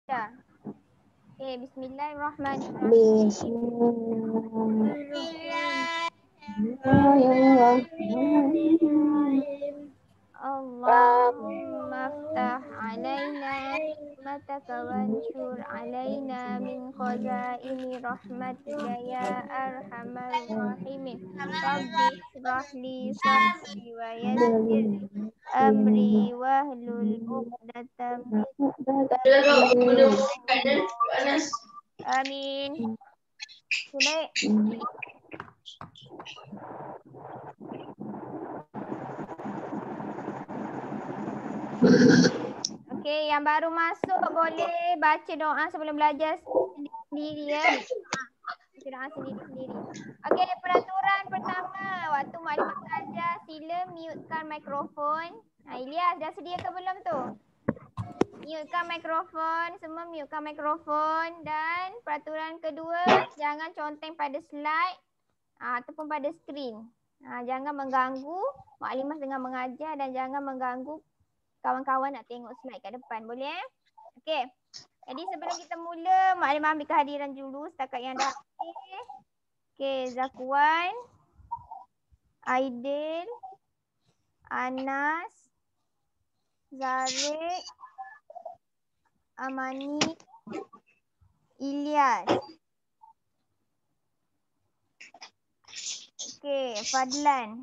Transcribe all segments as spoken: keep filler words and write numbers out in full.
Dah. Okay, bismillahirrahmanirrahim. Bismillahirrahmanirrahim. Allahumma aftah alaina nikmataka wansur alaina min khazaini rahmatika ya arhamar rahimin. Rabbi shrah li sadri wa yassir amri wahlul 'uqdatam min lisani. Amin. Baik. Okey, yang baru masuk boleh baca doa sebelum belajar sendiri ya. Baca doa sendiri-sendiri. Okey, peraturan pertama. Waktu maklimah belajar, sila mutekan mikrofon. Ha, Ilyas, dah sedia ke belum tu? Mutekan mikrofon, semua mutekan mikrofon. Dan peraturan kedua, jangan conteng pada slide ha, ataupun pada skrin. Ha, jangan mengganggu maklimah dengan mengajar dan jangan mengganggu kawan-kawan nak tengok slide kat depan. Boleh eh? Okey. Jadi sebelum kita mula, maklimah ambil kehadiran dulu setakat yang dah hadir. Okey, Zakwan, Aidil, Anas, Zarik, Amani, Ilyas. Okey, Fadlan.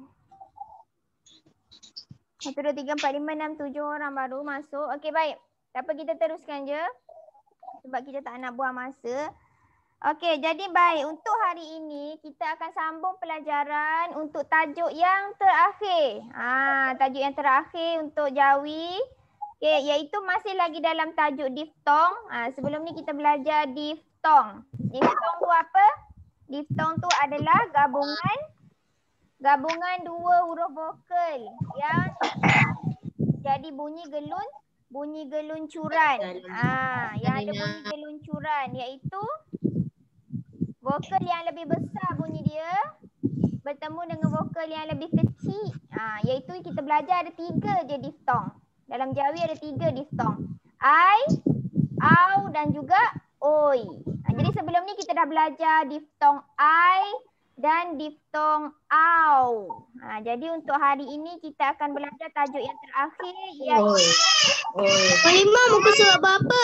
Satu, dua, tiga, empat, lima, enam, tujuh orang baru masuk. Okey, baik. Tak apa, kita teruskan je. Sebab kita tak nak buang masa. Okey, jadi baik. Untuk hari ini, kita akan sambung pelajaran untuk tajuk yang terakhir. Ha, tajuk yang terakhir untuk Jawi. Okey, iaitu masih lagi dalam tajuk diftong. Ha, sebelum ni kita belajar diftong. Diftong tu apa? Diftong tu adalah gabungan gabungan dua huruf vokal yang jadi bunyi gelun bunyi geluncuran. Ah, ha, yang ada bunyi geluncuran iaitu vokal yang lebih besar bunyi dia bertemu dengan vokal yang lebih kecil. Ah, ha, iaitu kita belajar ada tiga je diftong. Dalam Jawi ada tiga diftong. I, au dan juga oi. Ha, jadi sebelum ni kita dah belajar diftong I dan diftong au. Ha, jadi untuk hari ini kita akan belajar tajuk yang terakhir iaitu Maklimah muka surat berapa?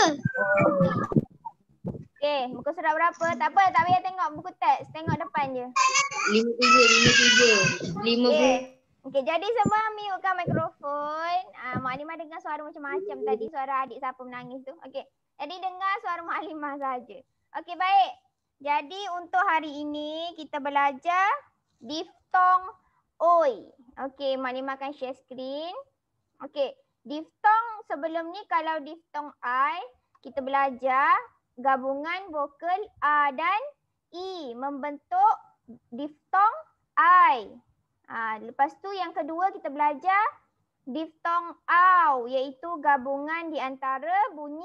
okey, muka surat berapa? Tak apa, tak payah tengok buku teks, tengok depan je. Lima tujuh, lima tujuh. Lima Okey. Okey, jadi semua mutekan mikrofon. Ah, Maklimah dengar suara macam-macam tadi, suara adik siapa menangis tu. Okey. Jadi dengar suara Maklimah saja. Okey, baik. Jadi untuk hari ini kita belajar diftong oi. Okey, Maklimah akan share screen. Okey, diftong sebelum ni kalau diftong I, kita belajar gabungan vokal A dan I membentuk diftong I. Ha, lepas tu yang kedua kita belajar diftong au iaitu gabungan di antara bunyi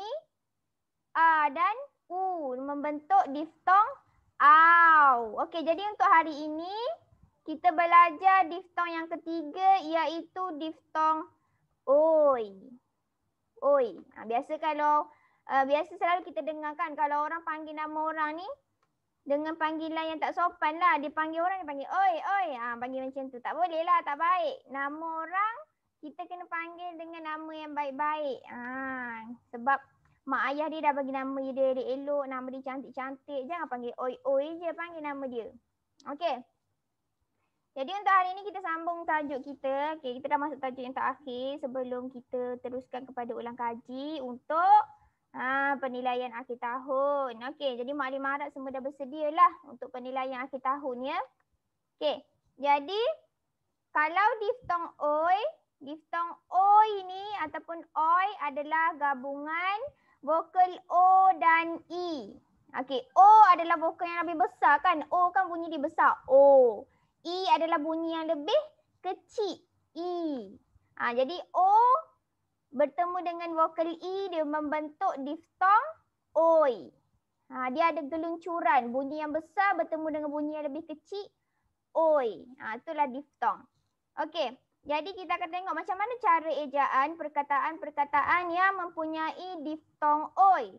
A dan U membentuk diftong au. Okey, jadi untuk hari ini kita belajar diftong yang ketiga iaitu diftong oi. Oi. Ha, biasa kalau uh, biasa selalu kita dengar kan kalau orang panggil nama orang ni dengan panggilan yang tak sopan lah. Dia panggil orang, dia panggil oi, oi. Ha, panggil macam tu. Tak boleh lah, tak baik. Nama orang, kita kena panggil dengan nama yang baik-baik. Ha, sebab mak ayah dia dah bagi nama dia, dia elok, nama dia cantik-cantik. Jangan panggil oi, oi je, panggil nama dia. Okey. Jadi untuk hari ini kita sambung tajuk kita. Okey, kita dah masuk tajuk yang terakhir sebelum kita teruskan kepada ulang kaji untuk Ha, penilaian akhir tahun. Okey, jadi maklimah harap semua dah bersedia lah untuk penilaian akhir tahun ya. Okey, jadi kalau diftong oi, diftong oi ni ataupun oi adalah gabungan vokal O dan I. Okey, O adalah vokal yang lebih besar kan? O kan bunyi dia besar. O. I adalah bunyi yang lebih kecil. I. Ha, jadi O bertemu dengan vokal I, dia membentuk diftong oi. Ha, dia ada geluncuran. Bunyi yang besar bertemu dengan bunyi yang lebih kecil. Oi. Ha, itulah diftong. Okey. Jadi kita akan tengok macam mana cara ejaan perkataan-perkataan yang mempunyai diftong oi.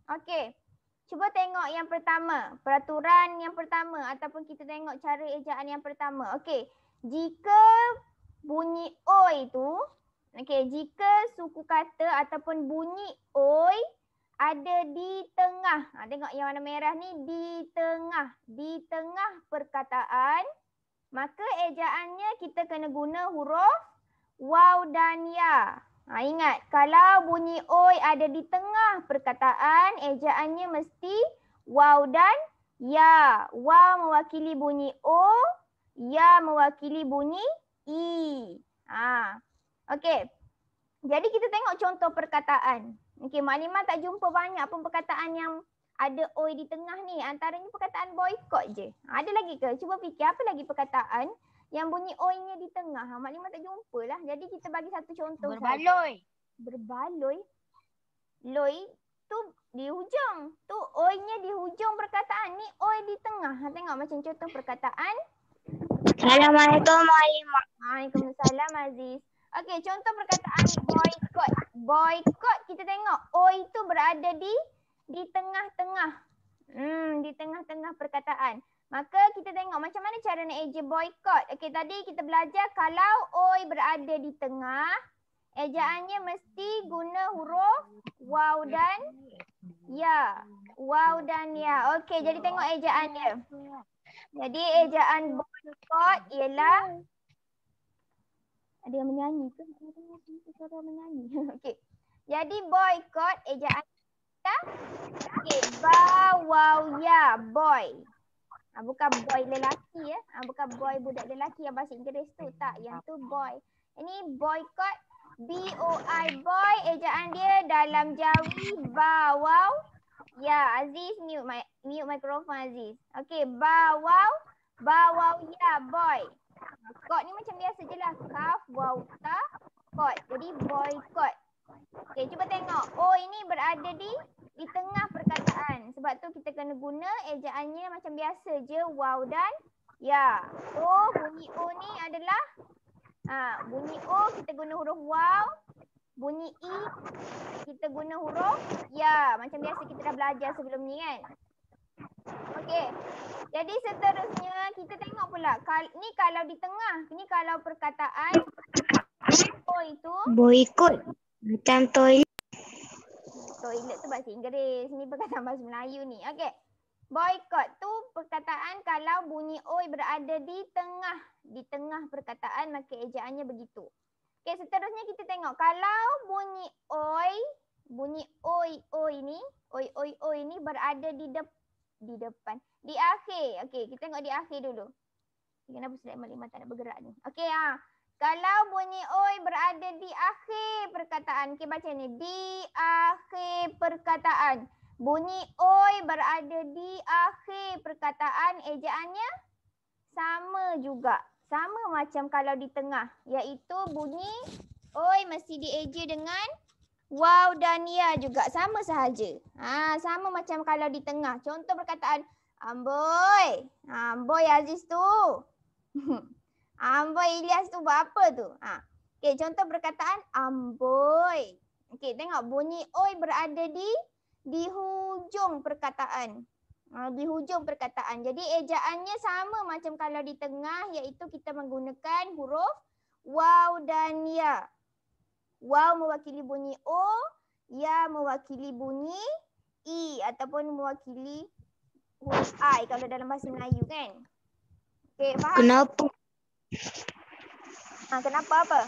Okey. Cuba tengok yang pertama. Peraturan yang pertama ataupun kita tengok cara ejaan yang pertama. Okey. Jika bunyi oi tu, okey, jika suku kata ataupun bunyi oi ada di tengah. Ha, tengok yang warna merah ni, di tengah. Di tengah perkataan, maka ejaannya kita kena guna huruf waw dan ya. Ha, ingat, kalau bunyi oi ada di tengah perkataan, ejaannya mesti waw dan ya. Waw mewakili bunyi o, ya mewakili bunyi i. Ha. Okey. Jadi kita tengok contoh perkataan. Okey, Maklimah tak jumpa banyak pun perkataan yang ada oi di tengah ni. Antaranya perkataan boycott je. Ada lagi ke? Cuba fikir apa lagi perkataan yang bunyi oi-nya di tengah. Ha, Maklimah tak jumpa lah. Jadi kita bagi satu contoh saja. Berbaloi. Berbaloi. Loi tu di hujung. Tu oi-nya di hujung perkataan. Ni oi di tengah. Ha, tengok macam contoh perkataan. Assalamualaikum Maklimah. Waalaikumsalam Aziz. Okey, contoh perkataan boycott. Boycott kita tengok oi tu berada di di tengah-tengah. Hmm, di tengah-tengah perkataan. Maka kita tengok macam mana cara nak eja boycott. Okey, tadi kita belajar kalau oi berada di tengah, ejaannya mesti guna huruf waw dan ya. Waw dan ya. Okey, jadi tengok ejaannya. Jadi ejaan boycott ialah ada yang menyanyi ke? Ada suara menyanyi. Okey. Jadi boycott ejaan kita. Okey, ba waw ya boy. Ha, bukan boy lelaki ya. Ha, bukan boy budak lelaki yang bahasa Inggeris tu. Tak, yang tu boy. Ini boycott B O I boy, ejaan dia dalam Jawi ba waw ya. Aziz mute my mute mikrofon Aziz. Okey, ba waw ba waw ya boy. Kot ni macam biasa je lah. Kaf, waw, ta, kot. Jadi boycott. Okey, cuba tengok. O ini berada di di tengah perkataan. Sebab tu kita kena guna ejaannya macam biasa je. Waw dan ya. O, bunyi O ni adalah ha, bunyi O kita guna huruf waw. Bunyi I kita guna huruf ya. Macam biasa kita dah belajar sebelum ni kan. Okey. Jadi seterusnya kita tengok pula. Kal- ni kalau di tengah. Ni kalau perkataan O itu. Boikot. Macam toilet. Toilet tu bahasa Inggeris. Ni perkataan bahasa Melayu ni. Okey. Boycott tu perkataan kalau bunyi oi berada di tengah. Di tengah perkataan maka ejaannya begitu. Okey, seterusnya kita tengok. Kalau bunyi oi. Bunyi oi oi ni. Oi oi oi ni berada di depan. Di depan. Di akhir. Okey, kita tengok di akhir dulu. Kenapa Surat Maklimah tak nak bergerak ni? Okey, ha. Kalau bunyi oi berada di akhir perkataan. Okey, baca ni. Di akhir perkataan. Bunyi oi berada di akhir perkataan. Ejaannya sama juga. Sama macam kalau di tengah. Iaitu bunyi oi mesti dieja dengan waw dan ya juga. Sama sahaja. Ha, sama macam kalau di tengah. Contoh perkataan amboi. Ha, amboi Aziz tu. Amboi Ilyas tu buat apa tu? Ha. Okey, contoh perkataan amboi. Okey, tengok bunyi oi berada di di hujung perkataan. Ha, di hujung perkataan. Jadi ejaannya sama macam kalau di tengah iaitu kita menggunakan huruf waw dan ya. Waw mewakili bunyi O, ya mewakili bunyi I ataupun mewakili huruf I kalau dalam bahasa Melayu kan. Okey, faham? Kenapa? Ha, kenapa apa?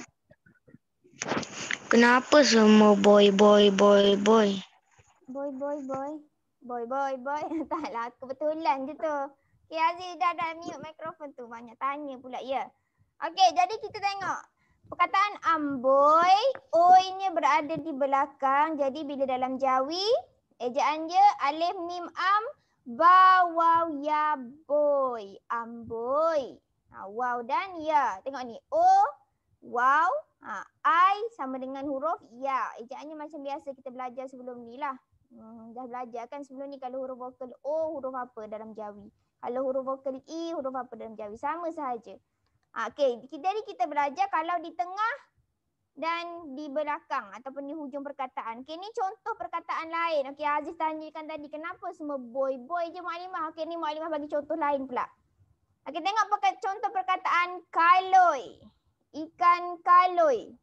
Kenapa semua boy, boy, boy, boy? Boy, boy, boy. Boy, boy, boy. Taklah, kebetulan je tu. Okey, Aziz dah dah mute mikrofon tu. Banyak tanya pula, ya. Okey, jadi kita tengok. Perkataan amboi, oi-nya berada di belakang. Jadi bila dalam Jawi, ejaan dia alif mim am, ba waw ya boy. Amboi. Ha, waw dan ya. Tengok ni. O, waw, ha, I sama dengan huruf ya. Ejaannya macam biasa kita belajar sebelum ni lah. Hmm, dah belajar kan sebelum ni kalau huruf vokal O, huruf apa dalam Jawi. Kalau huruf vokal I, huruf apa dalam Jawi. Sama sahaja. Ha, okay. Jadi kita belajar kalau di tengah dan di belakang ataupun di hujung perkataan. Okey, ni contoh perkataan lain. Okey, Aziz tanyakan tadi kenapa semua boy-boy je Maklimah. Okey, ni Maklimah bagi contoh lain pula. Okey, tengok pakai contoh perkataan kaloi. Ikan kaloi.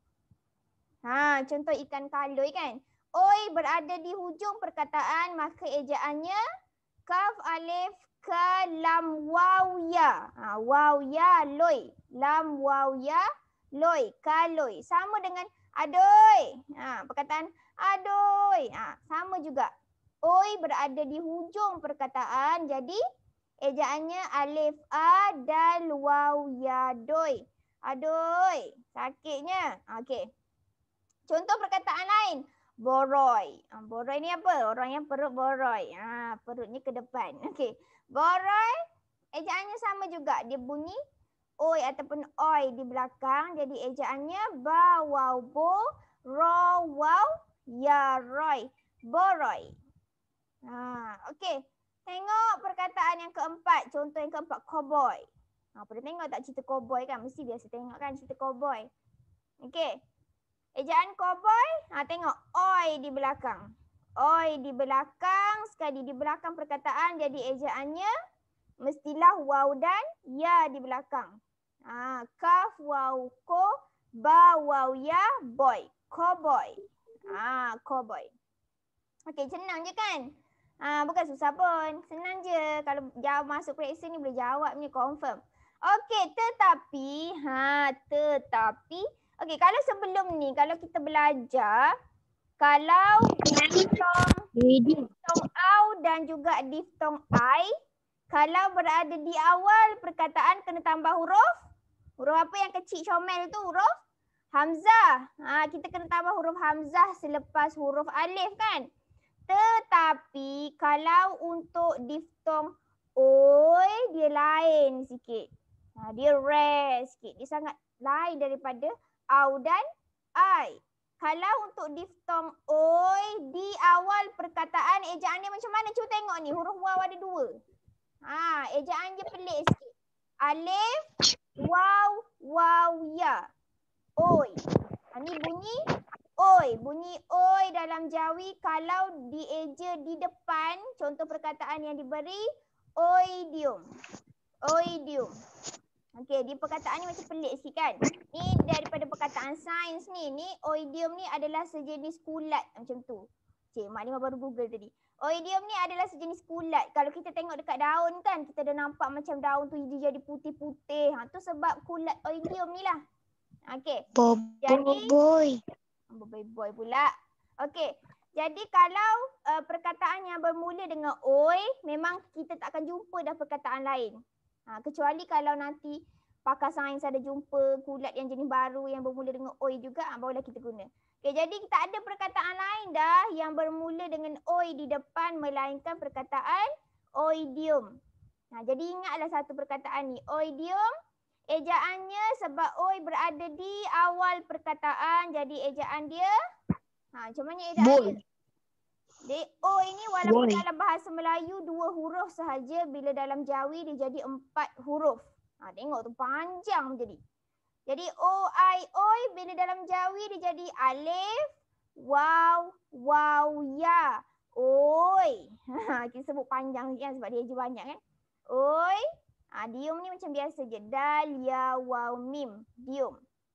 Ha, contoh ikan kaloi kan. Oi berada di hujung perkataan, maka ejaannya kaf alif ka lam waw ya. Ha, waw ya loi. Lam waw ya loi, kaloi. Sama dengan adoi. Ha, perkataan adoi. Ha, sama juga. Oi berada di hujung perkataan, jadi ejaannya alif a dan waw ya doi. Adoi. Sakitnya. Okey. Contoh perkataan lain. Boroi. Ha, boroi ni apa? Orang yang perut boroi. Ha, perutnya ke depan. Okey. Boroi. Ejaannya sama juga. Dia bunyi oi ataupun oi di belakang. Jadi ejaannya ba waw bo ro waw ya roi. Boroi. Ha, okey. Tengok perkataan yang keempat. Contoh yang keempat. Cowboy. Ha, pernah tengok tak cerita cowboy kan? Mesti biasa tengok kan cerita cowboy. Okey. Ejaan cowboy. Ha, tengok. Oi di belakang. Oi di belakang. Sekali di belakang perkataan. Jadi ejaannya mestilah waw dan ya di belakang. Ha, kaf waw ko ba waw ya boy. Cowboy. Ha, cowboy. Okey, senang je kan? Ha, bukan susah pun. Senang je. Kalau jawab masuk periksa ni boleh jawab ni confirm. Okey, tetapi. Ha, tetapi. Okey, kalau sebelum ni, kalau kita belajar. Kalau diftong, diftong au dan juga diftong ai. Kalau berada di awal perkataan kena tambah huruf. Huruf apa yang kecil comel tu? Huruf hamzah. Ha, kita kena tambah huruf hamzah selepas huruf alif kan? Tetapi kalau untuk diftong oi, dia lain sikit. Ha, dia rare sikit. Dia sangat lain daripada au dan ai. Kalau untuk diftong oi di awal perkataan, ejaan dia macam mana? Cuba tengok ni. Huruf waw ada dua. Ha, ejaan dia pelik sikit. Alif, waw, waw, ya. Oi. Ha, ni bunyi oi. Bunyi oi dalam Jawi kalau dieja di depan, contoh perkataan yang diberi, oidium. Oidium. Okey, di perkataan ni macam pelik sikit kan. Ni daripada perkataan sains ni. Ni oidium ni adalah sejenis kulat macam tu. Cik, Maklimah baru Google tadi. Oidium ni adalah sejenis kulat. Kalau kita tengok dekat daun kan, kita dah nampak macam daun tu dia jadi putih-putih. Ha, tu sebab kulat oidium ni lah. Okey. Jadi boy. Boy boy pula. Okey. Jadi kalau uh, perkataan yang bermula dengan oi, memang kita tak akan jumpa dah perkataan lain. Ha, kecuali kalau nanti pakar sains ada jumpa kulat yang jenis baru yang bermula dengan oi juga, ha, barulah kita guna. Okey, jadi kita ada perkataan lain dah yang bermula dengan oi di depan melainkan perkataan oidium. Ha, jadi ingatlah satu perkataan ni. Oidium. Ejaannya sebab oi berada di awal perkataan, jadi ejaan dia ha, macam mana ejaan Boy. dia? Dia oi ni walaupun Boy. dalam bahasa Melayu dua huruf sahaja, bila dalam Jawi dia jadi empat huruf. Ha, tengok tu panjang jadi. Jadi o ai oi bila dalam Jawi dia jadi alif, waw, waw ya. Oi. Ha, kita sebut panjang kan sebab dia eja banyak kan. Oi. Ha, dium ni macam biasa je. Dal, ya, waw, mim. Dium.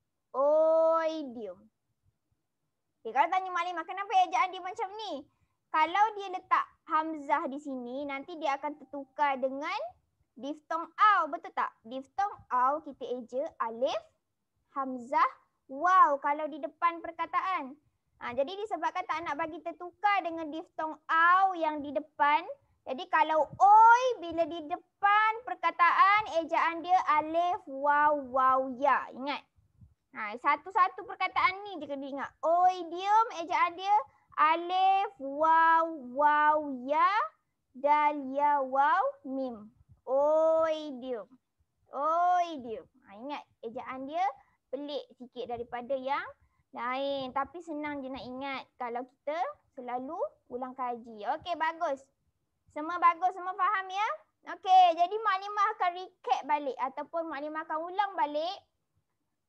Oi, dium. Okay, kalau tanya Maklimah, kenapa ejaan dia macam ni? Kalau dia letak hamzah di sini, nanti dia akan tertukar dengan diftong au. Betul tak? Diftong au kita eja alif, hamzah, waw kalau di depan perkataan. Ha, jadi disebabkan tak nak bagi tertukar dengan diftong au yang di depan. Jadi kalau oi bila di depan perkataan, ejaan dia alif, waw, waw, ya. Ingat. Ha, satu-satu perkataan ni je kena ingat. Oidium ejaan dia alif, waw, waw, ya, dal, ya, waw, mim. Oidium. Oidium. Ha, ingat ejaan dia pelik sikit daripada yang lain. Tapi senang je nak ingat kalau kita selalu ulang kaji. Okey, bagus. Semua bagus, semua faham ya? Okey, jadi Maklimah akan recap balik ataupun Maklimah akan ulang balik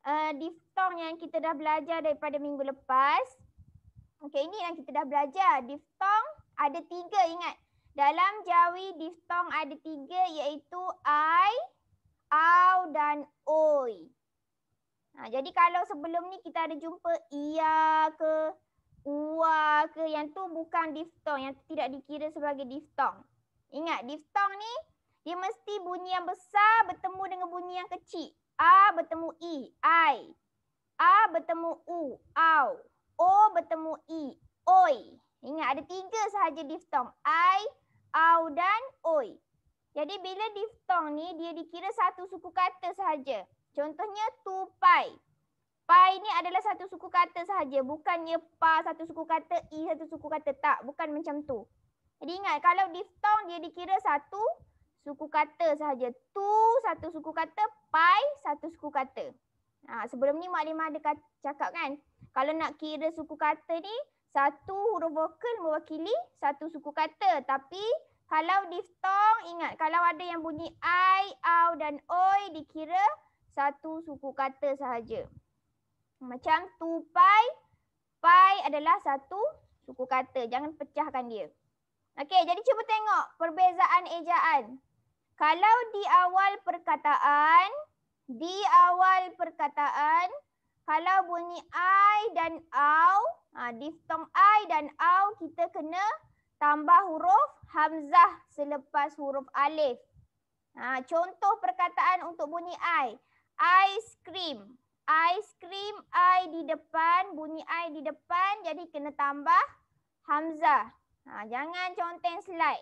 uh, diftong yang kita dah belajar daripada minggu lepas. Okey, ini yang kita dah belajar. Diftong ada tiga, ingat. Dalam Jawi diftong ada tiga iaitu I, au dan oi. Ha, jadi kalau sebelum ni kita ada jumpa ia ke, ua ke, yang tu bukan diftong, yang tu tidak dikira sebagai diftong. Ingat, diftong ni dia mesti bunyi yang besar bertemu dengan bunyi yang kecil. A bertemu i, ai. A bertemu u, au. O bertemu i, oi. Ingat, ada tiga sahaja diftong. I, au dan oi. Jadi bila diftong ni dia dikira satu suku kata sahaja. Contohnya tupai. Pai ni adalah satu suku kata sahaja. Bukannya pa satu suku kata, i satu suku kata. Tak, bukan macam tu. Jadi ingat, kalau diftong dia dikira satu suku kata sahaja. Tu satu suku kata, pai satu suku kata. Ha, sebelum ni maklimah ada cakap kan, kalau nak kira suku kata ni, satu huruf vokal mewakili satu suku kata. Tapi kalau diftong, ingat, kalau ada yang bunyi I, au dan oi dikira satu suku kata sahaja. Macam tupai, pai adalah satu suku kata. Jangan pecahkan dia. Okey, jadi cuba tengok perbezaan ejaan. Kalau di awal perkataan, di awal perkataan, kalau bunyi I dan au, ha, diftong I dan au kita kena tambah huruf hamzah selepas huruf alif. Ha, contoh perkataan untuk bunyi I. Ice cream. Ice cream, I di depan, bunyi I di depan, jadi kena tambah hamzah. Ha, jangan conteng slide.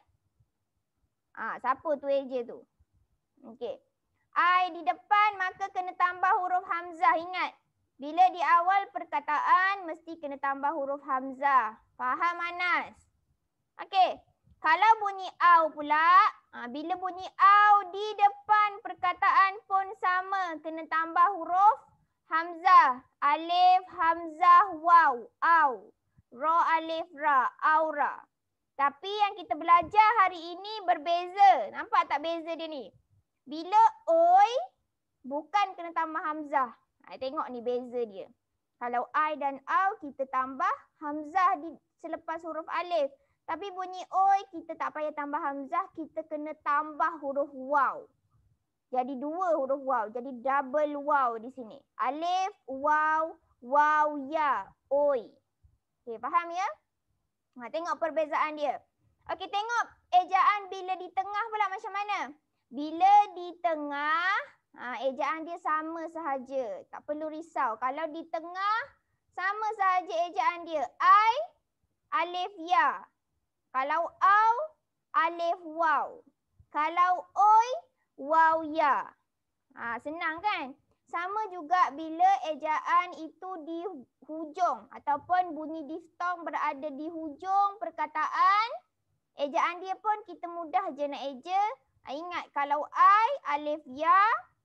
Ha, siapa tu eja tu? Okey. I di depan maka kena tambah huruf hamzah. Ingat, bila di awal perkataan mesti kena tambah huruf hamzah. Faham, Anas? Okey. Kalau bunyi au pula, ha, bila bunyi au di depan perkataan pun sama. Kena tambah huruf hamzah. Alif, hamzah, waw, au. Ra, alif, ra, aura. Tapi yang kita belajar hari ini berbeza. Nampak tak beza dia ni? Bila oi, bukan kena tambah hamzah. Ha, tengok ni beza dia. Kalau I dan au, kita tambah hamzah di selepas huruf alif. Tapi bunyi oi, kita tak payah tambah hamzah, kita kena tambah huruf waw. Jadi dua huruf waw, jadi double waw di sini. Alif, waw, waw, ya, oi. Okey, faham ya? Ha, tengok perbezaan dia. Okey, tengok ejaan bila di tengah pula macam mana? Bila di tengah, ha, ejaan dia sama sahaja. Tak perlu risau. Kalau di tengah, sama sahaja ejaan dia. I, alif, ya. Kalau au, alif, waw. Kalau oi, waw, ya. Ha, senang kan? Sama juga bila ejaan itu di hujung ataupun bunyi diftong berada di hujung perkataan. Ejaan dia pun kita mudah je nak eja. Ha, ingat, kalau I, alif, ya.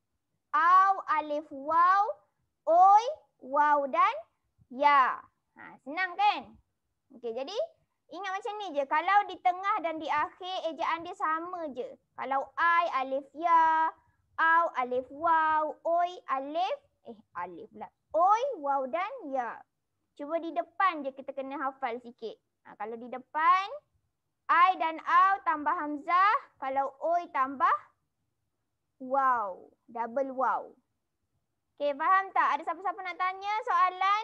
Au, alif, waw. Oi, waw dan ya. Ha, senang kan? Okey, jadi ingat macam ni je. Kalau di tengah dan di akhir, ejaan dia sama je. Kalau I, alif, ya. Au, alif, waw. Oi, alif. Eh, alif pula. Oi, waw dan ya. Cuba di depan je kita kena hafal sikit. Ha, kalau di depan, I dan au tambah hamzah. Kalau oi tambah waw. Double waw. Okey, faham tak? Ada siapa-siapa nak tanya soalan?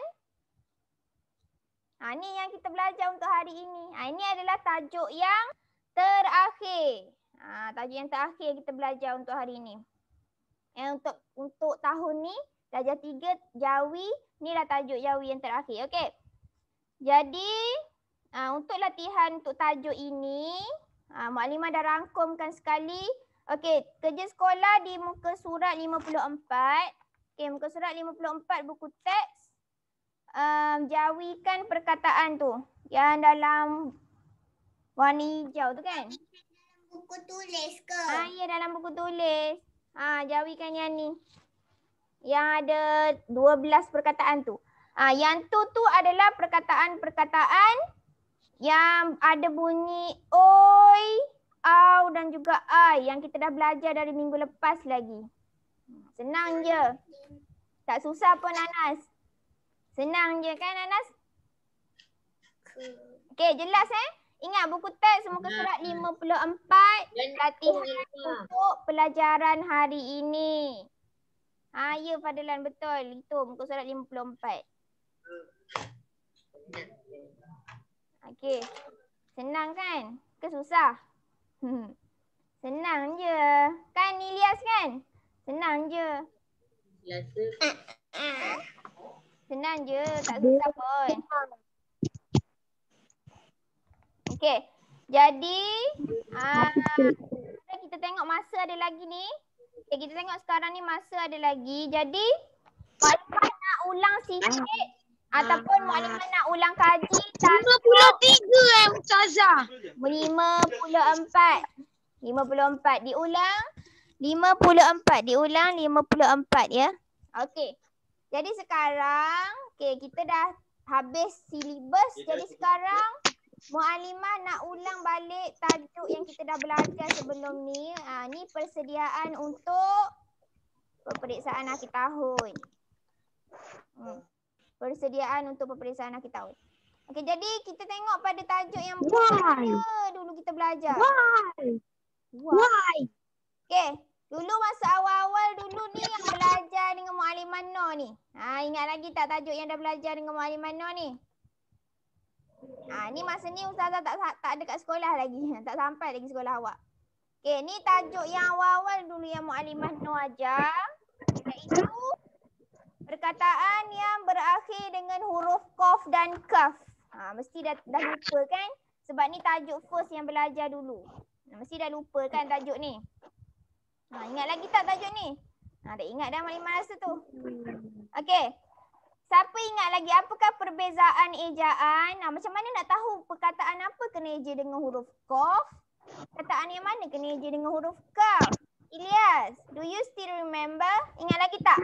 Ha, ni yang kita belajar untuk hari ini. Ha, ini adalah tajuk yang terakhir. Ha, tajuk yang terakhir kita belajar untuk hari ini. Eh, untuk untuk tahun ni, darjah tiga Jawi, ni lah tajuk Jawi yang terakhir. Okey. Jadi, ha, untuk latihan untuk tajuk ini, ha, maklimah dah rangkumkan sekali. Okey, kerja sekolah di muka surat lima puluh empat. Okey, muka surat lima puluh empat buku teks. Um, jawikan perkataan tu yang dalam warna hijau tu kan? Dalam buku tulis ke? Ah, ya, dalam buku tulis. Ah, jawikan yang ni. Yang ada dua belas perkataan tu. Ah, yang tu tu adalah perkataan-perkataan yang ada bunyi oi, au dan juga ai yang kita dah belajar dari minggu lepas lagi. Senang je. Tak susah pun Anas. Senang je kan Anas? Okey, jelas eh? Ingat buku teks muka surat lima puluh empat. Latihan untuk pelajaran hari ini. Ha, ya Fadlan, betul. Itu muka surat lima puluh empat. Okey. Senang kan? Ke susah? Hmm. Senang je. Kan Ilyas kan? Senang je. Senang je, tak susah pun. Okey. Jadi, aa, kita tengok masa ada lagi ni. Okay, kita tengok sekarang ni masa ada lagi. Jadi, Maklimah nak ulang sikit ataupun Maklimah nak ulang kaji lima puluh tiga eh Ustazah. lima puluh empat. lima puluh empat diulang. lima puluh empat diulang lima puluh empat ya. Okey. Jadi sekarang okey kita dah habis silibus. Jadi sekarang Muallimah nak ulang balik tajuk yang kita dah belajar sebelum ni. Ha, ni persediaan untuk peperiksaan akhir tahun. Hmm. Persediaan untuk peperiksaan akhir tahun. Okey, jadi kita tengok pada tajuk yang mana dulu kita belajar. Why? Why? Why? Okey, dulu masa awal-awal dulu ni yang belajar dengan Muallimah Noh ni. Ha, ingat lagi tak tajuk yang dah belajar dengan Muallimah Noh ni? Ha, ni masa ni Ustazah tak tak ada kat sekolah lagi. Tak sampai lagi sekolah awak. Okey, ni tajuk yang awal-awal dulu yang Muallimah Noh ajar. Iaitu perkataan yang berakhir dengan huruf qaf dan kaf. Ha, mesti dah, dah lupa kan? Sebab ni tajuk first yang belajar dulu. Mesti dah lupa kan tajuk ni? Ha, ingat lagi tak tajuk ni? Ha, tak ingat dah Muallimah rasa tu. Okey. Siapa ingat lagi apakah perbezaan ejaan? Ha, macam mana nak tahu perkataan apa kena eja dengan huruf qaf? Perkataan yang mana kena eja dengan huruf kaf? Ilyas, do you still remember? Ingat lagi tak?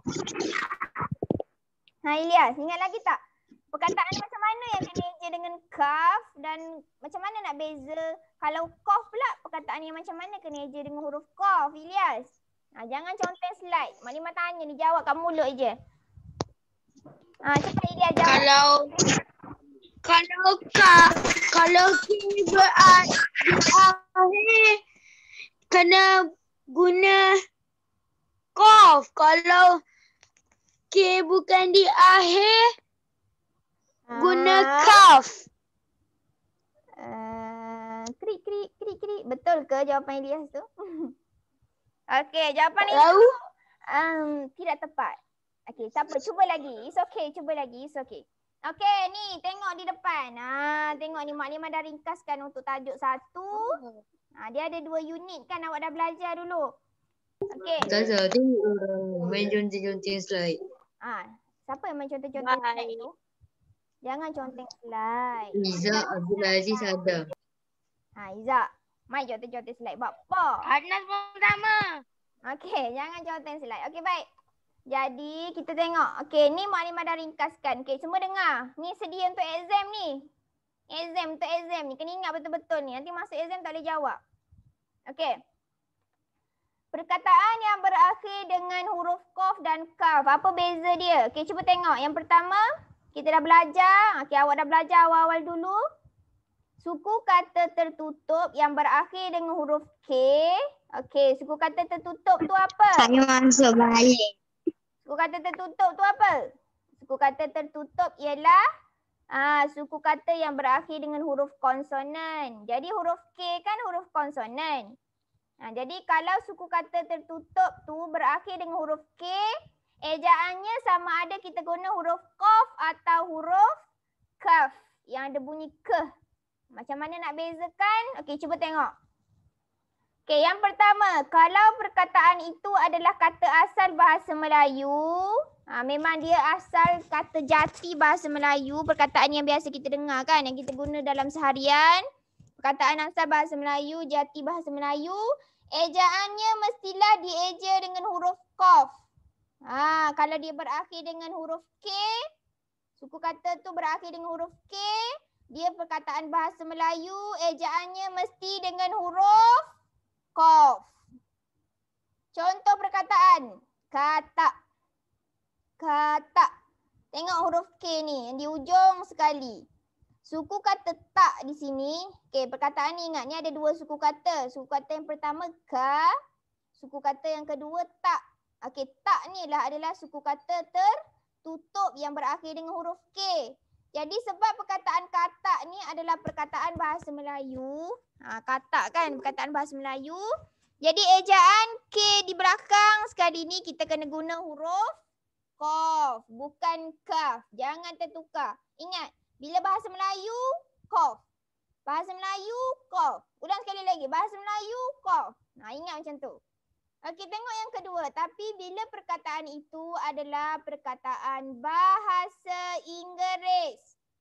Ha Ilyas, ingat lagi tak? Perkataan macam mana yang kena eja dengan kaf dan macam mana nak beza kalau qaf pula perkataan yang macam mana kena eja dengan huruf qaf? Ilyas. Ha, jangan conteng slide. Maklimah tanya ni jawab kat mulut je. Ha, cepat Ilyas jawab. Kalau kalau kak kalau ki berada di akhir kena guna qaf. Kalau ki bukan di akhir guna kaf. Uh, krik krik krik krik. Betul ke jawapan Ilyas tu? Okey, jawapan itu Tahu? um, tidak tepat. Okey, tak apa, cuba lagi. It's okay, cuba lagi. It's okay. Okey, ni tengok di depan. Ha, tengok ni Maklimah dah ringkaskan untuk tajuk satu. Ha, dia ada dua unit kan awak dah belajar dulu. Okey. Ustazah, tengok orang main conteng-conteng slide. Ha, siapa yang main conteng-conteng slide tu? Jangan conteng slide. Iza Abdul Aziz ada. Ha, Izzak. Main conteng-conteng slide. Buat apa? Anas pun sama. Okey, jangan conteng slide. Okey, baik. Jadi, kita tengok. Okey, ni Maklimah dah ringkaskan. Okey, semua dengar. Ni sedia untuk exam ni. Exam untuk exam ni. Kena ingat betul-betul ni. Nanti masuk exam tak boleh jawab. Okey. Perkataan yang berakhir dengan huruf qaf dan kaf. Apa beza dia? Okey, cuba tengok. Yang pertama, kita dah belajar. Okey, awak dah belajar awal-awal dulu. Suku kata tertutup yang berakhir dengan huruf K. Okey, suku kata tertutup tu apa? Saya masuk balik. Suku kata tertutup tu apa? Suku kata tertutup ialah ah, suku kata yang berakhir dengan huruf konsonan. Jadi huruf K kan huruf konsonan. Ha, jadi kalau suku kata tertutup tu berakhir dengan huruf K, ejaannya sama ada kita guna huruf qaf atau huruf kaf yang ada bunyi ke. Macam mana nak bezakan? Okey, cuba tengok. Okey, yang pertama, kalau perkataan itu adalah kata asal bahasa Melayu, ha, memang dia asal kata jati bahasa Melayu, perkataan yang biasa kita dengar kan, yang kita guna dalam seharian. Perkataan asal bahasa Melayu, jati bahasa Melayu, ejaannya mestilah dieja dengan huruf qaf. Ha, kalau dia berakhir dengan huruf K, suku kata tu berakhir dengan huruf K, dia perkataan bahasa Melayu, ejaannya mesti dengan huruf qaf. Contoh perkataan, kata. kata. Tengok huruf K ni yang di ujung sekali. Suku kata tak di sini. Okey, perkataan ni ingat ni ada dua suku kata. Suku kata yang pertama ka, suku kata yang kedua tak. Okey, tak ni lah adalah suku kata tertutup yang berakhir dengan huruf K. Jadi sebab perkataan kata ni adalah perkataan bahasa Melayu. Ha, kata kan perkataan bahasa Melayu. Jadi ejaan K di belakang sekali ni kita kena guna huruf Qaf, bukan kaf. Jangan tertukar. Ingat, bila bahasa Melayu, Qaf. Bahasa Melayu, Qaf. Ulang sekali lagi. Bahasa Melayu, Qaf. Nah, ingat macam tu. Okey, tengok yang kedua. Tapi bila perkataan itu adalah perkataan bahasa Inggeris.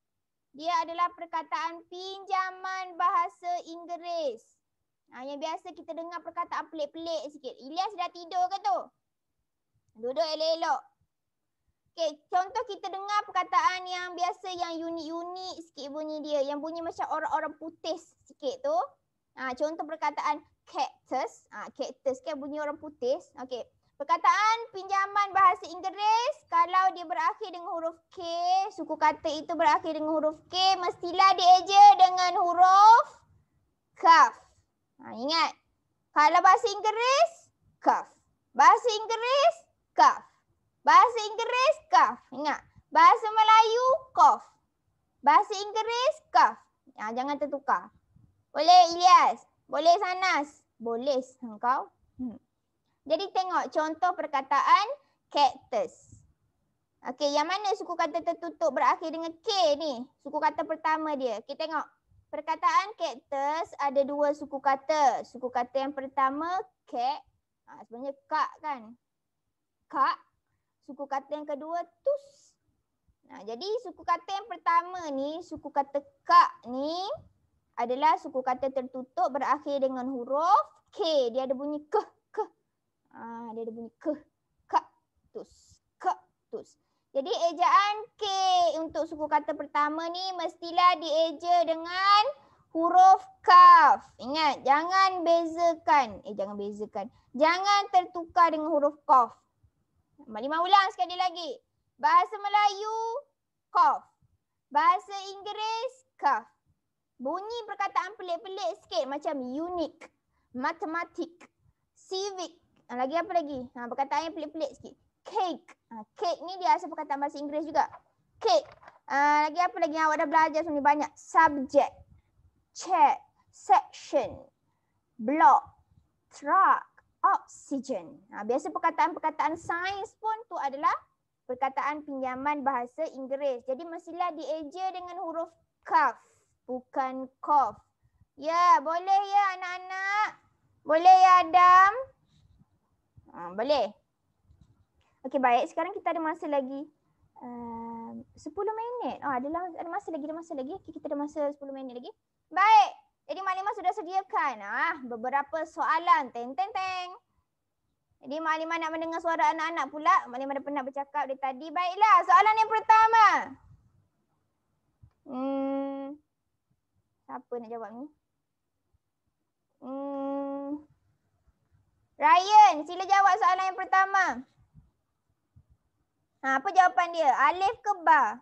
Dia adalah perkataan pinjaman bahasa Inggeris. Nah, yang biasa kita dengar perkataan pelik-pelik sikit. Ilyas dah tidur ke tu? Duduk elok-elok. Okey, contoh kita dengar perkataan yang biasa yang unik-unik sikit bunyi dia. Yang bunyi macam orang-orang putih sikit tu. Ha, contoh perkataan cactus. Ha, cactus kan bunyi orang putih. Okey. Perkataan pinjaman bahasa Inggeris, kalau dia berakhir dengan huruf K, suku kata itu berakhir dengan huruf K, mestilah dieja dengan huruf kaf. Ha, ingat. Kalau bahasa Inggeris, kaf. Bahasa Inggeris, kaf. Bahasa Inggeris, kaf. Ingat. Bahasa Melayu, qaf. Bahasa Inggeris, kaf. Ha, jangan tertukar. Boleh Ilyas? Boleh Sanas? Boleh engkau. Hmm. Jadi tengok contoh perkataan cactus. Okey, yang mana suku kata tertutup berakhir dengan K ni? Suku kata pertama dia. Okey, tengok. Perkataan cactus ada dua suku kata. Suku kata yang pertama, cat. Ha, sebenarnya kak kan? Kak. Suku kata yang kedua, tus. Nah, jadi suku kata yang pertama ni, suku kata kak ni adalah suku kata tertutup berakhir dengan huruf K. Dia ada bunyi ke, ke. Ah, dia ada bunyi ke, kaktus, kaktus. Jadi ejaan K untuk suku kata pertama ni mestilah dieja dengan huruf kaf. Ingat, jangan bezakan. Eh, jangan bezakan. Jangan tertukar dengan huruf qaf. Malimah ulang sekali lagi. Bahasa Melayu, qaf. Bahasa Inggeris, kaf. Bunyi perkataan pelik-pelik sikit macam unique, matematik, civic. Ha, lagi apa lagi? Ha, perkataan yang pelik-pelik sikit. Cake. Ha, cake ni dia asal perkataan bahasa Inggeris juga. Cake. Ha, lagi apa lagi yang awak dah belajar sebenarnya banyak. Subject, chat, section, block, truck, oxygen. Ha, biasa perkataan-perkataan sains pun tu adalah perkataan pinjaman bahasa Inggeris. Jadi mestilah dieja dengan huruf kaf, bukan qaf. Ya, boleh ya anak-anak? Boleh ya Adam? Ha, boleh. Okey, baik. Sekarang kita ada masa lagi uh, sepuluh minit. Oh, adalah ada masa lagi, ada masa lagi. Okay, kita ada masa sepuluh minit lagi. Baik. Jadi Maklimah sudah sediakan ah beberapa soalan. Teng teng teng. Jadi Maklimah nak mendengar suara anak-anak pula. Maklimah dah pernah bercakap dari tadi. Baiklah, soalan yang pertama. Hmm. Siapa nak jawab ni? Hmm. Ryan, sila jawab soalan yang pertama. Ha, apa jawapan dia? Alif ke ba?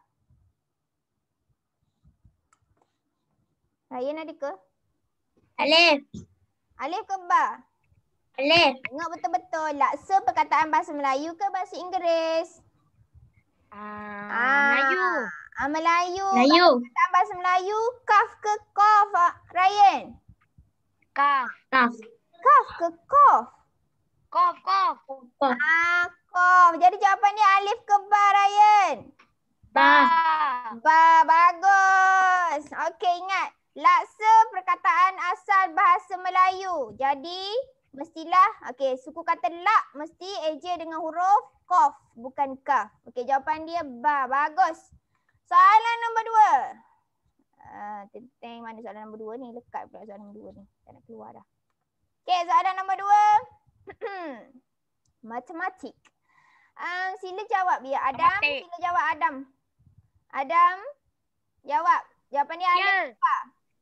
Ryan ada ke? Alif. Alif ke ba? Alif. Tengok betul-betul. Laksa perkataan bahasa Melayu ke bahasa Inggeris? Ah, Ah, Melayu. Ah, Melayu. Melayu. Perkataan bahasa Melayu, kaf ke kof, ah, Ryan? Kaf. Kaf. Kaf ke kof? Kof, kof. Kof. Ah, kof. Jadi jawapan dia alif ke ba, Ryan? Ba. Ba, bagus. Okey, ingat. Laksa perkataan asal bahasa Melayu. Jadi, mestilah, okey, suku kata lak mesti eja dengan huruf kof, bukan kaf. Okey, jawapan dia ba. Bagus. Soalan nombor dua. Uh, tentang mana soalan nombor dua ni? Lekat pula soalan nombor dua ni. Tak nak keluar dah. Okey, soalan nombor dua. Matematik. Um, sila jawab ya. Adam, Matematik. sila jawab Adam. Adam, jawab. Jawapan dia alif Ya. ke ba?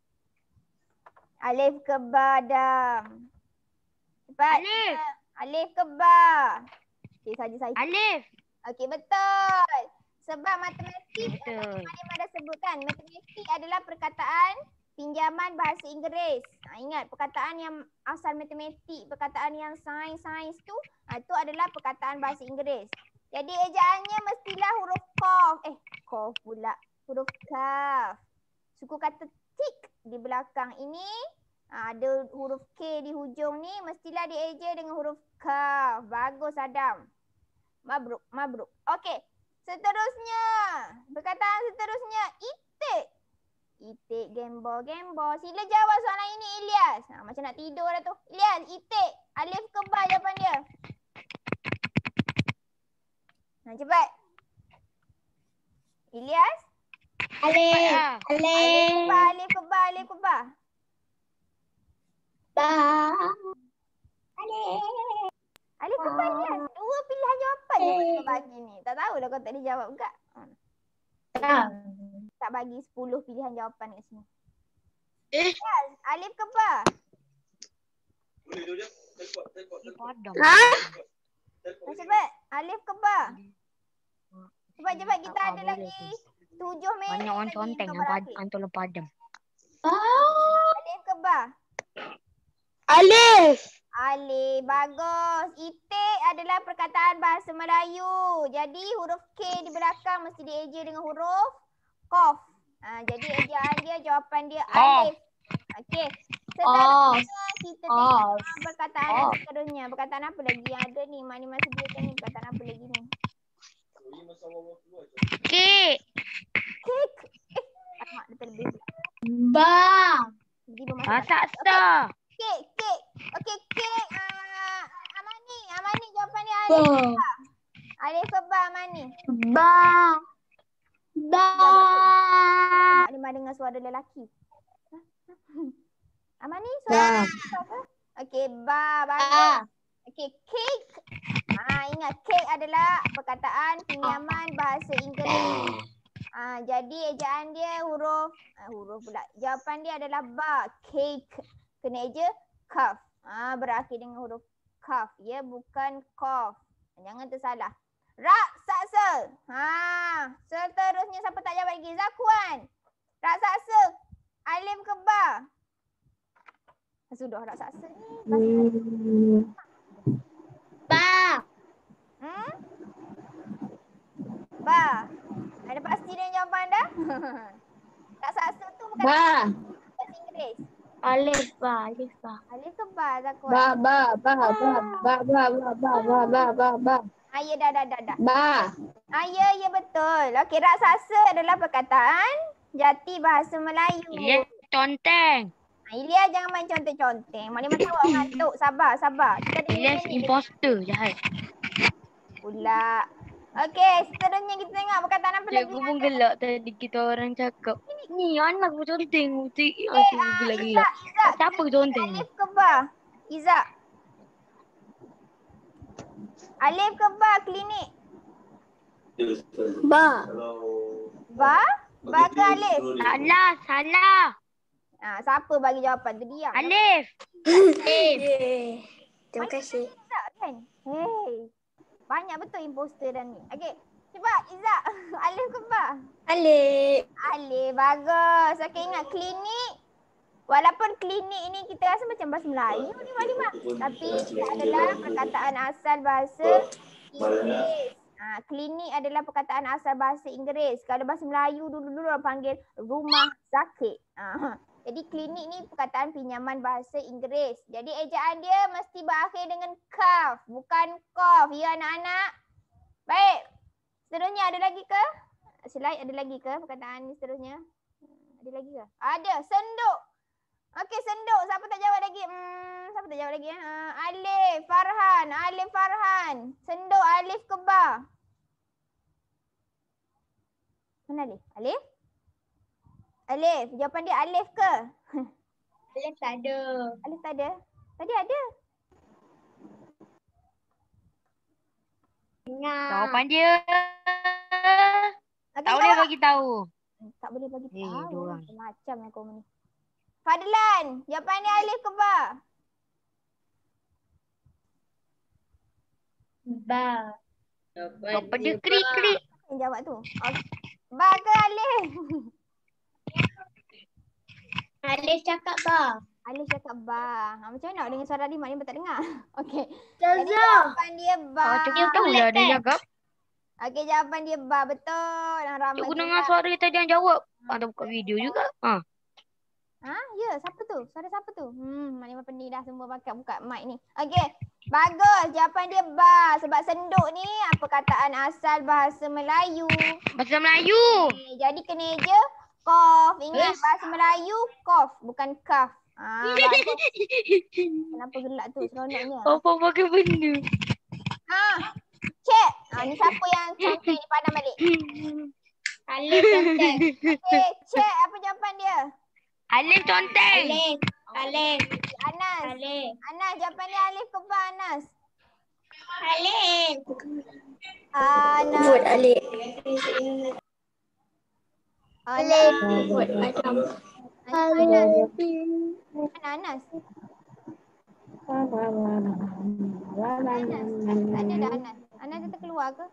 Alif ke ba, Adam? Cepat. Alif. Alif ke ba? Okey, saja saya. Alif. Okey, betul. Sebab matematik, Betul. Malim ada sebutkan, matematik adalah perkataan pinjaman bahasa Inggeris. Ha, ingat, perkataan yang asal matematik, perkataan yang sains-sains tu, ha, tu adalah perkataan bahasa Inggeris. Jadi ejaannya mestilah huruf kof. Eh, kof pula. Huruf kaf. Suku kata tik di belakang ini, ha, ada huruf K di hujung ni, mestilah dieja dengan huruf kaf. Bagus Adam. Mabruk, mabruk. Okey. Seterusnya. Perkataan seterusnya. Itik. Itik, gembo, gembo. Sila jawab soalan ini Ilyas. Ha, macam nak tidur dah tu. Ilyas, itik. Alif ke ba jawapan dia? Ha, cepat. Ilyas. Alif. Alif ke ba, Alif. alif ke ba, alif ke ba. Ba. Alif. Alif ke ba Ilyas. Dua pilihan jawapan je kau bagi ni. Tak tahulah kau tak dijawab juga. Ha. Tak. Tak bagi sepuluh pilihan jawapan kat sini. Eh. Ilyas, alif ke ba? Padam. Ha? Ha, cepat. Alif ke ba? Cepat cepat kita Tak ada boleh lagi tu. tujuh minit Banyak orang lagi conteng untuk yang pad berakhir. antara padam. Ah. Alif ke ba? Alif. Alif, bagus. Itik adalah perkataan bahasa Melayu. Jadi huruf K di belakang mesti dieja dengan huruf Kof. Ha, jadi ejaan dia, jawapan dia Kof. alif. Okey. Oh. Seterusnya kita tengok Oh. ah, perkataan yang seterusnya. Perkataan apa lagi yang ada ni? Mak Nimah sediakan ni perkataan apa lagi ni? Kek. Kek. Eh, alamak dia terlebih. Ba. Jadi bermasuk. Masak sa. Kek, kek. Okey, kek. Ah, Amani, Amani jawapan dia Ba. alif. Alif ke ba Amani? Ba. Ba. Mak Nimah dengar suara lelaki. Amani Ba. suara apa? Okey, ba, bagus. Ba. Okey, kek. Ah, ingat kek adalah perkataan pinjaman bahasa Inggeris. Ah, jadi ejaan dia huruf ah, huruf pula. Jawapan dia adalah ba, cake. Kena eja kaf. Ah, berakhir dengan huruf kaf, ya, bukan kof. Jangan tersalah. Raksasa. Ha, seterusnya siapa tak jawab lagi? Zakuan. Raksasa. Alif ke ba? Sudah raksasa ni. Ba. Hmm? Ba. Ada pasti dengan jawapan anda? Raksasa tu bukan Ba. bahasa Inggeris. Alif ba. Alif ba. Alif ke ba Zakuan? Ba ba ba ba ba ba ba ba ba ba ba ba. Ah, ya, dah, dah, dah, dah. Ba. Ah, ya, ya, betul. Okey, raksasa adalah perkataan jati bahasa Melayu. Ilyas conteng. Ah, Ilya jangan main conteng-conteng. Mak Nimah tahu awak ngantuk. Sabar, sabar. Kita ada Ilyas lima minit imposter jahat. pula. Okey, seterusnya kita tengok perkataan apa lagi. Cikgu pun gelak tadi kita orang cakap. Ni anak pun conteng. Cik, Eh, aku ah, gelak-gelak. Izzak, Izzak. Siapa conteng? Alif ke ba? Izzak. Alif ke ba klinik? Ba. Ba? Ba ke alif? Salah, salah. Ah, siapa bagi jawapan tu? Diam. Alif. Alif. Terima kasih. Izzak kan? Hey. Banyak betul imposter dah ni. Okey. Cepat Izzak. Alif ke ba? Alif. Alif. Bagus. Okey, ingat klinik. Walaupun klinik ini kita rasa macam bahasa Melayu ni Mak Nimah. Tapi dia adalah perkataan asal bahasa Inggeris. Ha, klinik adalah perkataan asal bahasa Inggeris. Kalau bahasa Melayu dulu-dulu orang panggil rumah sakit. Ha, jadi klinik ni perkataan pinjaman bahasa Inggeris. Jadi ejaan dia mesti berakhir dengan kaf, bukan kof. Ya anak-anak? Baik. Seterusnya ada lagi ke? Slide ada lagi ke perkataan ni seterusnya? Ada lagi ke? Ada. Senduk. Okey, senduk. Siapa tak jawab lagi? Hmm, siapa tak jawab lagi? Uh, Alif, Farhan. Alif, Farhan. Senduk, Alif ke ba? Mana Alif? Alif? Alif. Jawapan dia Alif ke? Alif tak ada. Alif tak ada? Tadi ada. Ingat. Jawapan dia. Okay, Tak boleh bagi tahu. Tak boleh bagi Eh, tahu. diorang. Macam yang kau ni. Fadlan. Jawapan dia Alif ke ba? Ba. Apa dia krik-krik? Yang jawab tu. Okay. Ba ke Alif? Alif cakap ba. Alif cakap ba. Ha, macam mana dengan suara Alif? Maknanya tak dengar. Okey. Jadi Jaza. jawapan dia ba. Ah, cikgu tahu lah dia cakap. Okey, jawapan dia ba. Betul. Yang ramai Cikgu juga. dengar suara dia tadi yang jawab. Ada buka video juga. Ha. Ha? Ya, siapa tu? Suara siapa tu? Hmm, maknanya pening dah semua pakai buka mic ni. Okey. Bagus. Jawapan dia ba. Sebab senduk ni perkataan asal bahasa Melayu. Bahasa Melayu. Okay, jadi kena je kof. Ingat Yes. bahasa Melayu kof bukan kaf. Ah, bagus. Kenapa gelak tu seronoknya? Apa pakai benda? Ha. Cek. Ah, ni siapa yang cantik ni pandang balik. Alif conteng. Okey, cek apa jawapan dia? Alif conteng. Alif. Alif. Anas. Alif. Anas jawapan dia Alif ke ba Anas? Alif. Anas. Buat Alif. Anas. Buat macam. Anas. Mana Anas? Anas. Tak ada dah Anas. Anas dah terkeluar ke?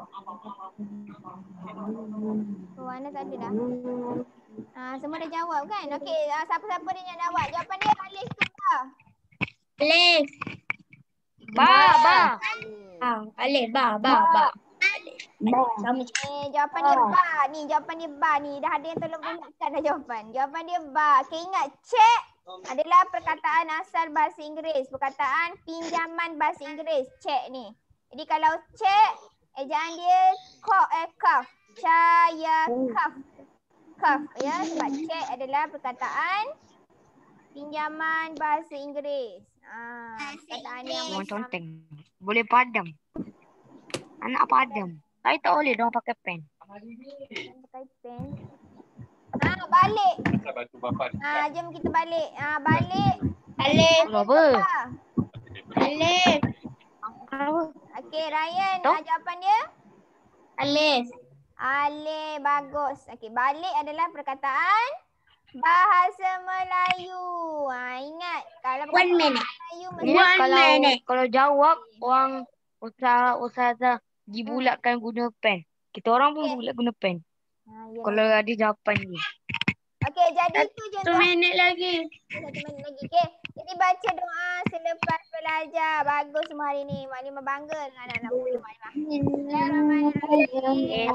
Oh, Anas tak ada dah. Ah, semua dah jawab kan? Okey, ah, siapa-siapa dia yang jawab? Jawapan dia Alif ke ba? Alif. Ba, ba. Ah, Alif ba ba ba. Sama Eh, jawapan dia ba. Ni jawapan dia ba ni. Dah ada yang tolong ingatkan dah jawapan. Jawapan dia ba. Okay, ingat cek adalah perkataan asal bahasa Inggeris. Perkataan pinjaman bahasa Inggeris. Cek ni. Jadi kalau cek, ejaan dia ko eh kaf. Caya kaf. Kaf ya. Sebab cek adalah perkataan pinjaman bahasa Inggeris. Ah, perkataan yang Orang macam conteng. Boleh padam. Anak padam. Saya tak boleh dong pakai pen. pakai pen. Ah, balik. Ah, jom kita balik. Ah, balik. Alif. Apa? Ah. Alif. Okey, Ryan, Tahu? ah, jawapan dia? Alif. Alif, bagus. Okey, balik adalah perkataan bahasa Melayu. Ha, ingat kalau One perkataan minute. Melayu Ni mesti One kalau minute. kalau jawab orang usaha ustazah dibulatkan guna pen. Kita orang pun Okay. bulat guna pen. Ha, ya. Kalau ada jawapan ni. Okey, jadi itu je Satu untuk minit lagi. satu minit lagi. Okey. Jadi baca doa selepas belajar. Bagus semua hari ni. Mak Limah bangga dengan anak-anak muda Mak Limah. Bismillahirrahmanirrahim.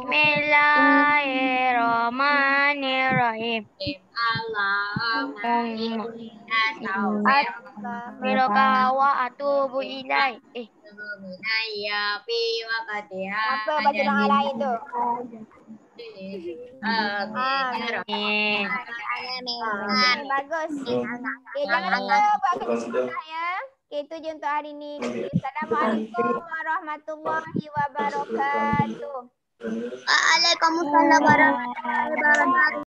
Bismillahirrahmanirrahim. Miroka wa atubu ilai. Eh, Apa baca doa lain tu? Ah. eh. Ah, bagus. Okey, jangan lupa buat kerja ya. Okey, itu je untuk hari ni. Assalamualaikum warahmatullahi wabarakatuh. Waalaikumsalam warahmatullahi wabarakatuh.